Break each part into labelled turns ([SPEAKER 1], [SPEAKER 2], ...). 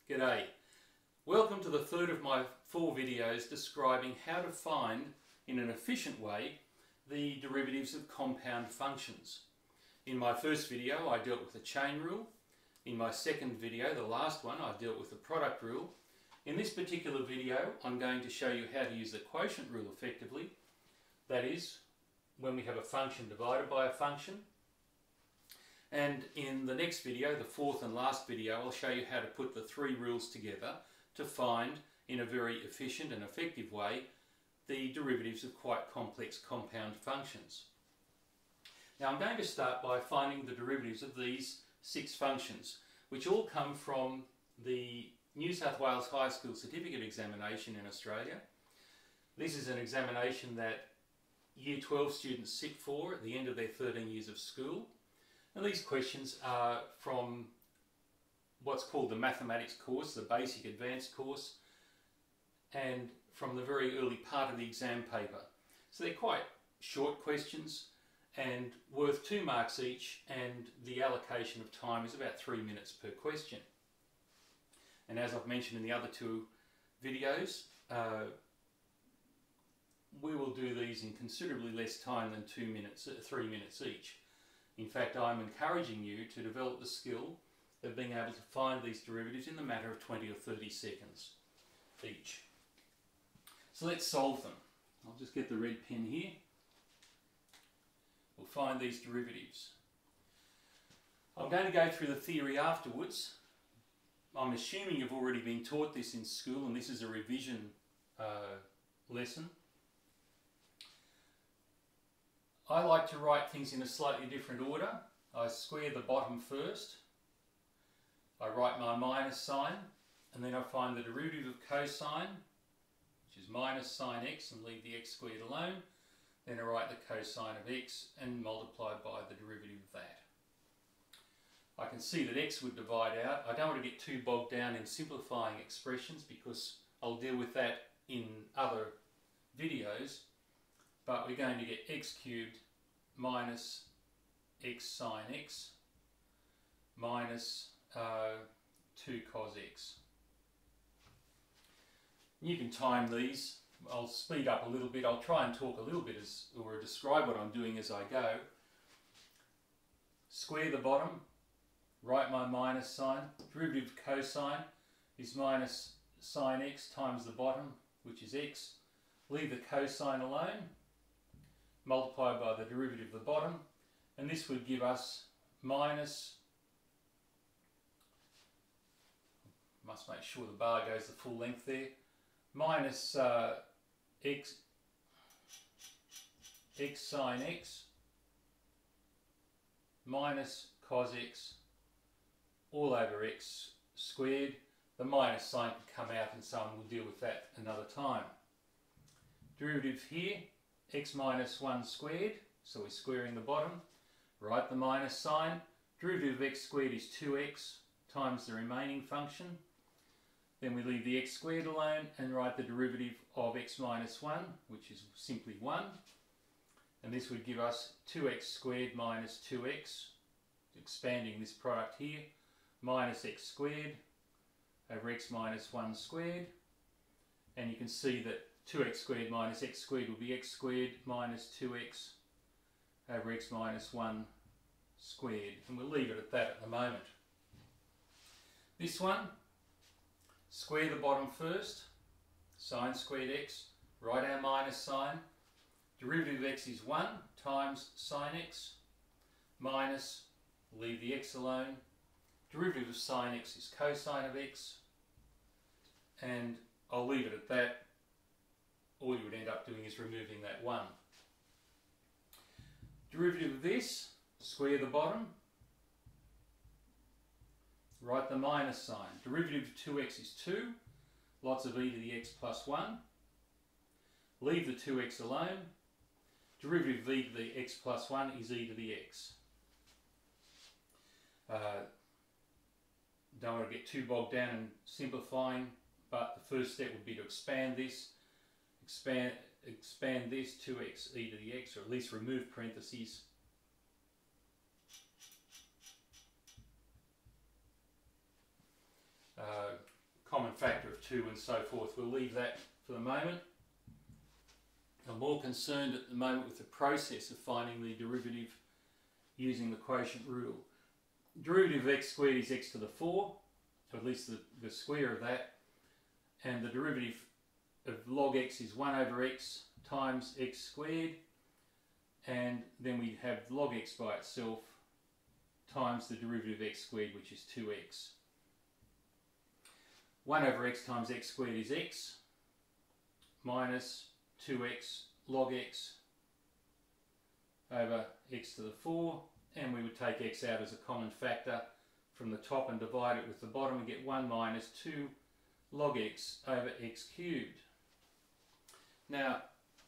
[SPEAKER 1] G'day. Welcome to the third of my 4 videos describing how to find, in an efficient way, the derivatives of compound functions. In my first video I dealt with the chain rule. In my second video, the last one, I dealt with the product rule. In this particular video I'm going to show you how to use the quotient rule effectively. That is, when we have a function divided by a function. And in the next video, the fourth and last video, I'll show you how to put the 3 rules together to find, in a very efficient and effective way, the derivatives of quite complex compound functions. Now I'm going to start by finding the derivatives of these 6 functions, which all come from the New South Wales High School Certificate Examination in Australia. This is an examination that Year 12 students sit for at the end of their 13 years of school. And these questions are from what's called the mathematics course, the basic advanced course, and from the very early part of the exam paper. So they're quite short questions and worth 2 marks each, and the allocation of time is about 3 minutes per question. And as I've mentioned in the other 2 videos, we will do these in considerably less time than 3 minutes each. In fact, I'm encouraging you to develop the skill of being able to find these derivatives in the matter of 20 or 30 seconds each. So let's solve them. I'll just get the red pen here. We'll find these derivatives. I'm going to go through the theory afterwards. I'm assuming you've already been taught this in school, and this is a revision lesson. I like to write things in a slightly different order. I square the bottom first, I write my minus sign, and then I find the derivative of cosine, which is minus sine x, and leave the x squared alone. Then I write the cosine of x and multiply by the derivative of that. I can see that x would divide out. I don't want to get too bogged down in simplifying expressions because I'll deal with that in other videos. But we're going to get x cubed minus x sine x minus 2 cos x. You can time these. I'll speed up a little bit. I'll try and talk a little bit or describe what I'm doing as I go. Square the bottom, write my minus sign. Derivative of cosine is minus sine x times the bottom, which is x. Leave the cosine alone. Multiply by the derivative of the bottom, and this would give us minus, must make sure the bar goes the full length there, minus x sine x minus cos x all over x squared. The minus sign can come out and so on, we'll deal with that another time. Derivative here, x minus 1 squared, so we're squaring the bottom. Write the minus sign. Derivative of x squared is 2x times the remaining function. Then we leave the x squared alone and write the derivative of x minus 1, which is simply 1. And this would give us 2x squared minus 2x, expanding this product here, minus x squared over x minus 1 squared. And you can see that 2x squared minus x squared will be x squared minus 2x over x minus 1 squared. And we'll leave it at that at the moment. This one, square the bottom first, sine squared x, write our minus sign. Derivative of x is 1 times sine x minus, leave the x alone. Derivative of sine x is cosine of x, and I'll leave it at that. All you would end up doing is removing that 1. Derivative of this, square the bottom, write the minus sign. Derivative of 2x is 2, lots of e to the x plus 1. Leave the 2x alone. Derivative of e to the x plus 1 is e to the x. Don't want to get too bogged down in simplifying, but the first step would be to expand this. Expand this 2x e to the x, or at least remove parentheses. 2 and so forth. We'll leave that for the moment. I'm more concerned at the moment with the process of finding the derivative using the quotient rule. Derivative of x squared is x to the 4, or at least the square of that, and the derivative of log x is 1 over x times x squared, and then we have log x by itself times the derivative of x squared, which is 2x. 1 over x times x squared is x, minus 2x log x over x to the 4, and we would take x out as a common factor from the top and divide it with the bottom and get 1 minus 2 log x over x cubed. Now,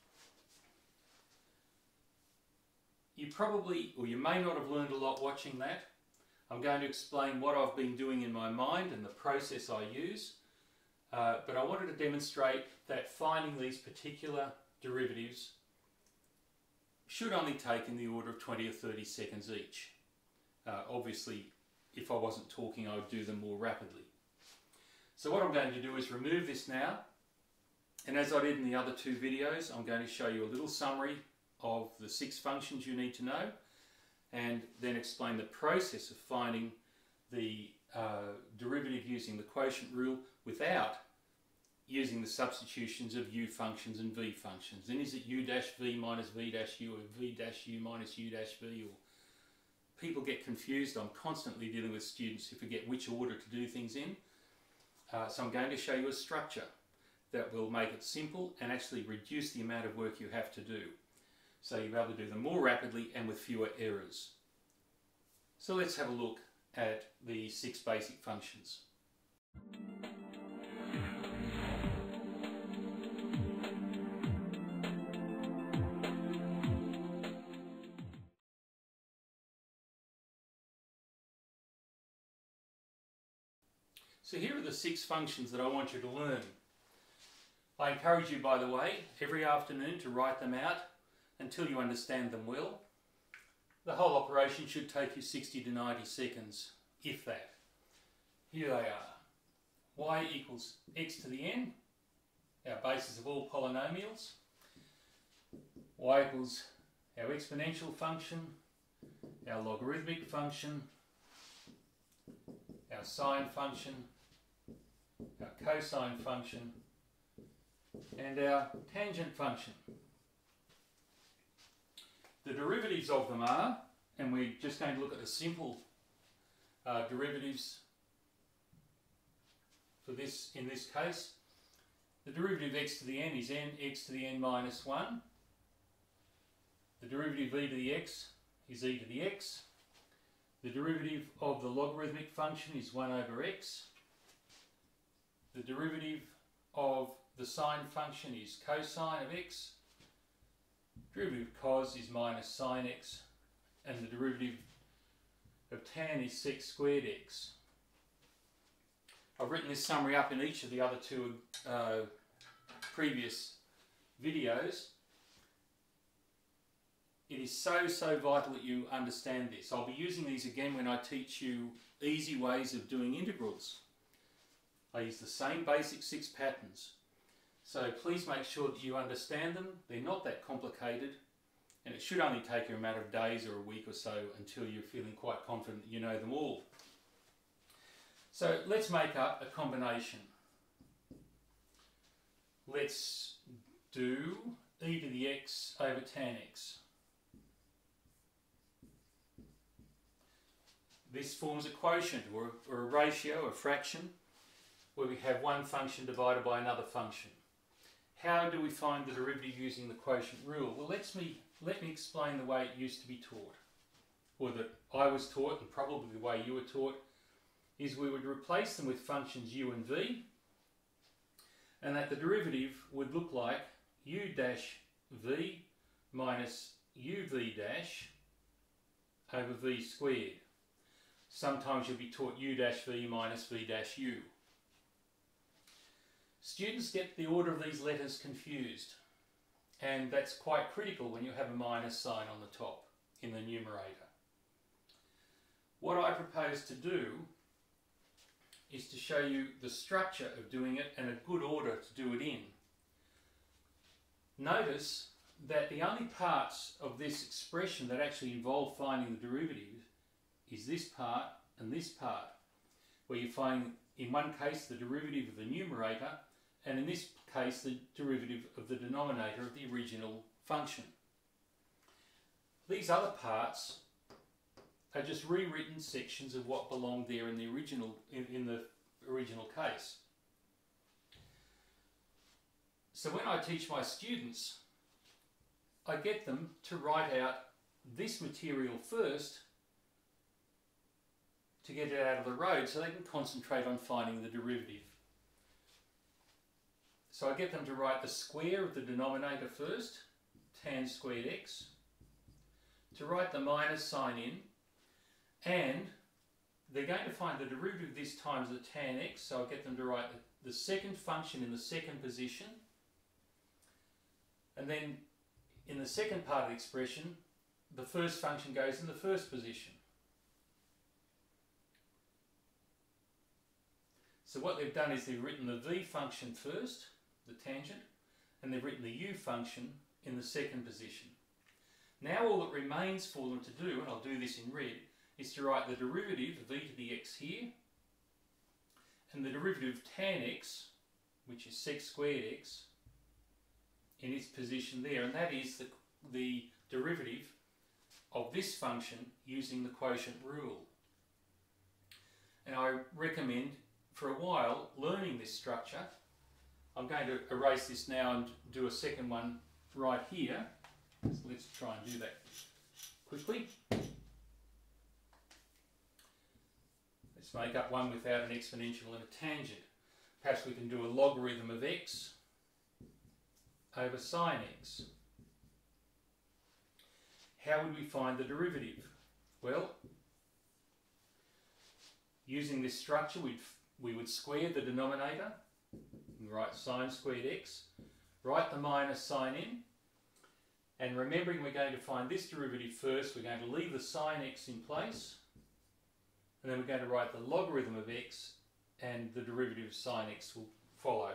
[SPEAKER 1] you probably, or you may not have learned a lot watching that. I'm going to explain what I've been doing in my mind and the process I use, but I wanted to demonstrate that finding these particular derivatives should only take in the order of 20 or 30 seconds each. Obviously, if I wasn't talking, I would do them more rapidly. So what I'm going to do is remove this now, and as I did in the other 2 videos, I'm going to show you a little summary of the 6 functions you need to know, and then explain the process of finding the derivative using the quotient rule without using the substitutions of u functions and v functions. Then is it u dash v minus v dash u, or v dash u minus u dash v? Or people get confused. I'm constantly dealing with students who forget which order to do things in. So I'm going to show you a structure that will make it simple and actually reduce the amount of work you have to do, so you'll be able to do them more rapidly and with fewer errors. So let's have a look at the 6 basic functions. So here are the 6 functions that I want you to learn. I encourage you, by the way, every afternoon to write them out until you understand them well. The whole operation should take you 60 to 90 seconds, if that. Here they are. Y equals x to the n, our basis of all polynomials. Y equals our exponential function, our logarithmic function, our sine function, our cosine function, and our tangent function. The derivatives of them are, and we're just going to look at the simple derivatives for this in this case. The derivative of x to the n is n x to the n minus 1. The derivative of e to the x is e to the x. The derivative of the logarithmic function is 1 over x. The derivative of the sine function is cosine of x. Derivative of cos is minus sine x. And the derivative of tan is sec squared x. I've written this summary up in each of the other 2 previous videos. It is so vital that you understand this. I'll be using these again when I teach you easy ways of doing integrals. I use the same basic 6 patterns. So please make sure that you understand them. They're not that complicated, and it should only take you a matter of days or a week or so until you're feeling quite confident that you know them all. So let's make up a combination. Let's do e to the x over tan x. This forms a quotient, or a ratio, a fraction, where we have one function divided by another function. How do we find the derivative using the quotient rule? Well, let me explain the way it used to be taught, or that I was taught, and probably the way you were taught, is we would replace them with functions u and v, and that the derivative would look like u dash v minus uv dash over v squared. Sometimes you'll be taught u dash v minus v dash u. Students get the order of these letters confused, and that's quite critical when you have a minus sign on the top in the numerator. What I propose to do is to show you the structure of doing it and a good order to do it in. Notice that the only parts of this expression that actually involve finding the derivative is this part and this part, where you find in one case the derivative of the numerator and in this case the derivative of the denominator of the original function. These other parts are just rewritten sections of what belonged there in the original case. So when I teach my students, I get them to write out this material first to get it out of the road so they can concentrate on finding the derivative. So I get them to write the square of the denominator first, tan squared x, to write the minus sign in, and they're going to find the derivative of this times the tan x, so I get them to write the second function in the second position, and then in the second part of the expression, the first function goes in the first position. So what they've done is they've written the v function first, the tangent, and they've written the u function in the second position. Now all that remains for them to do, and I'll do this in red, is to write the derivative of v to the x here, and the derivative of tan x, which is sec squared x, in its position there, and that is the derivative of this function using the quotient rule. And I recommend for a while learning this structure. I'm going to erase this now and do a second one right here. So let's try and do that quickly. Let's make up one without an exponential and a tangent. Perhaps we can do a logarithm of x over sine x. How would we find the derivative? Well, using this structure we would square the denominator and write sine squared x, write the minus sign in, and remembering we're going to find this derivative first, we're going to leave the sine x in place, and then we're going to write the logarithm of x, and the derivative of sine x will follow.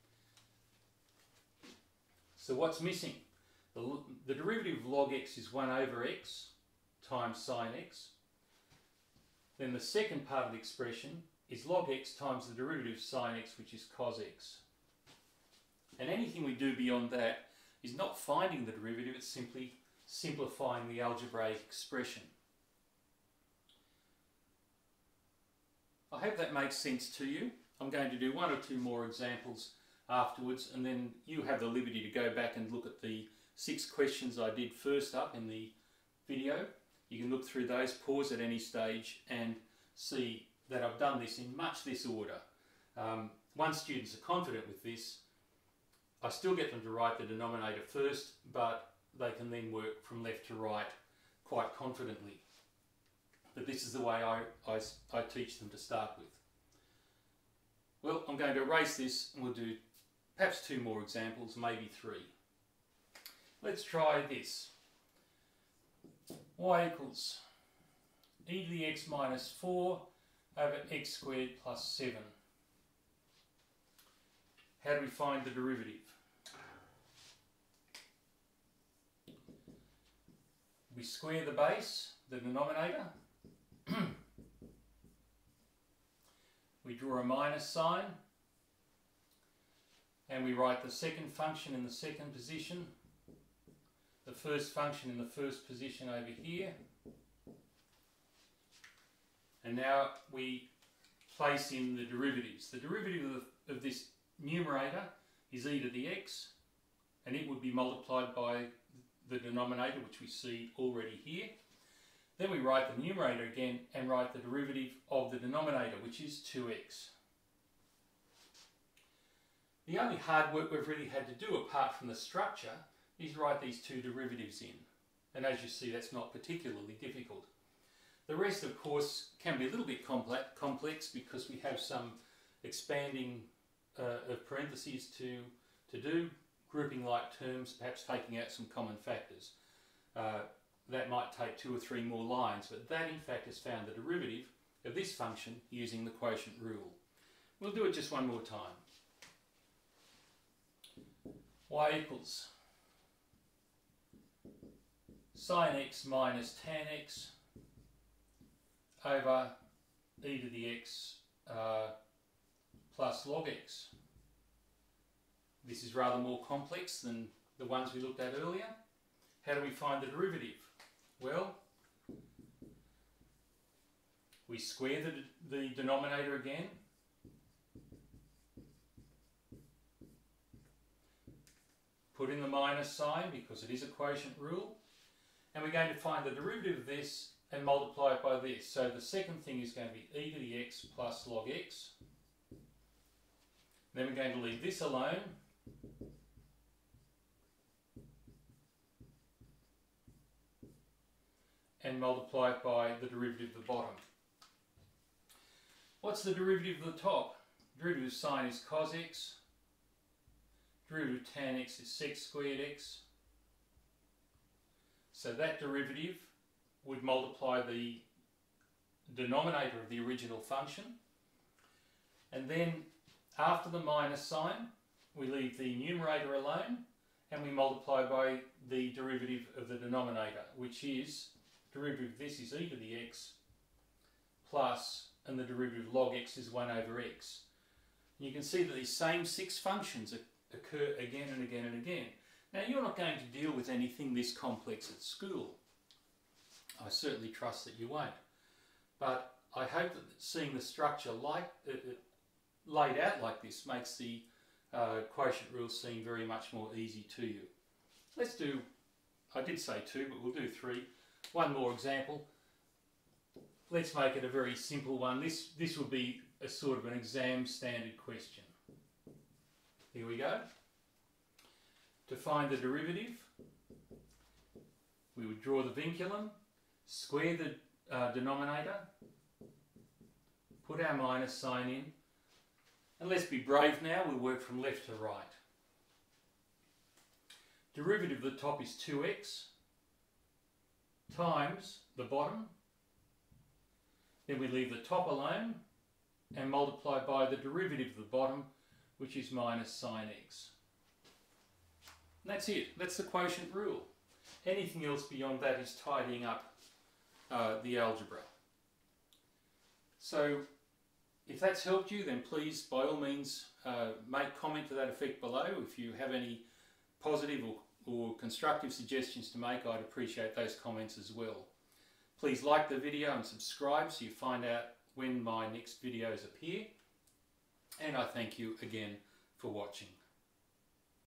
[SPEAKER 1] So what's missing? The derivative of log x is 1 over x times sine x. Then the second part of the expression is log x times the derivative of sine x, which is cos x. And anything we do beyond that is not finding the derivative, it's simply simplifying the algebraic expression. I hope that makes sense to you. I'm going to do one or two more examples afterwards, and then you have the liberty to go back and look at the 6 questions I did first up in the video. You can look through those, pause at any stage, and see that I've done this in much this order. Once students are confident with this, I still get them to write the denominator first, but they can then work from left to right quite confidently. But this is the way I teach them to start with. Well, I'm going to erase this and we'll do perhaps 2 more examples, maybe 3. Let's try this. Y equals e to the x minus 4 over x squared plus 7. How do we find the derivative? We square the base, the denominator. We draw a minus sign, and we write the second function in the second position, the first function in the first position over here, and now we place in the derivatives. The derivative of this numerator is e to the x, and it would be multiplied by the denominator, which we see already here. Then we write the numerator again and write the derivative of the denominator, which is 2x. The only hard work we've really had to do, apart from the structure, is write these 2 derivatives in. And as you see, that's not particularly difficult. The rest, of course, can be a little bit complex because we have some expanding of parentheses to do, grouping like terms, perhaps taking out some common factors. That might take 2 or 3 more lines, but that in fact has found the derivative of this function using the quotient rule. We'll do it just one more time. Y equals sin x minus tan x over e to the x plus log x. This is rather more complex than the ones we looked at earlier. How do we find the derivative? Well, we square the denominator again. Put in the minus sign because it is a quotient rule. And we're going to find the derivative of this and multiply it by this. So the second thing is going to be e to the x plus log x. Then we're going to leave this alone. And multiply it by the derivative of the bottom. What's the derivative of the top? Derivative of sine is cos x. Derivative of tan x is sec squared x. So that derivative would multiply the denominator of the original function. And then after the minus sign, we leave the numerator alone and we multiply by the derivative of the denominator, which is, derivative of this is e to the x plus, and the derivative of log x is 1 over x. And you can see that these same 6 functions occur again and again and again. Now, you're not going to deal with anything this complex at school. I certainly trust that you won't. But I hope that seeing the structure laid out like this makes the quotient rule seem very much more easy to you. Let's do, I did say 2, but we'll do 3. One more example. Let's make it a very simple one. This will be a sort of an exam standard question. Here we go. To find the derivative, we would draw the vinculum, square the denominator, put our minus sign in, and let's be brave now, we'll work from left to right. Derivative of the top is 2x times the bottom, then we leave the top alone and multiply by the derivative of the bottom, which is minus sine x. And that's it. That's the quotient rule. Anything else beyond that is tidying up the algebra. So if that's helped you, then please, by all means, make comment to that effect below. If you have any positive or constructive suggestions to make, I'd appreciate those comments as well. Please like the video and subscribe so you find out when my next videos appear. And I thank you again for watching.